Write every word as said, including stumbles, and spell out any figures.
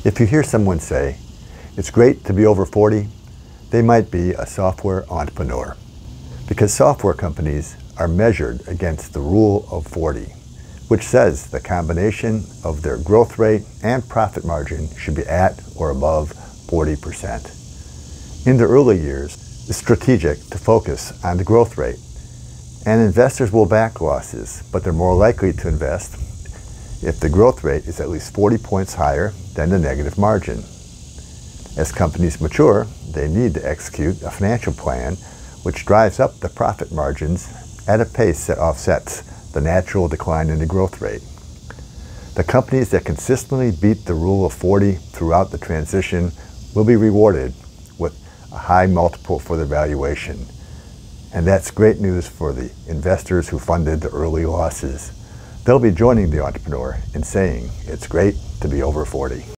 If you hear someone say, "It's great to be over forty," they might be a software entrepreneur. Because software companies are measured against the rule of forty, which says the combination of their growth rate and profit margin should be at or above forty percent. In the early years, it's strategic to focus on the growth rate, and investors will back losses, but they're more likely to invest if the growth rate is at least forty points higher than the negative margin. As companies mature, they need to execute a financial plan which drives up the profit margins at a pace that offsets the natural decline in the growth rate. The companies that consistently beat the rule of forty throughout the transition will be rewarded with a high multiple for their valuation. And that's great news for the investors who funded the early losses. They'll be joining the entrepreneur in saying it's great to be over forty.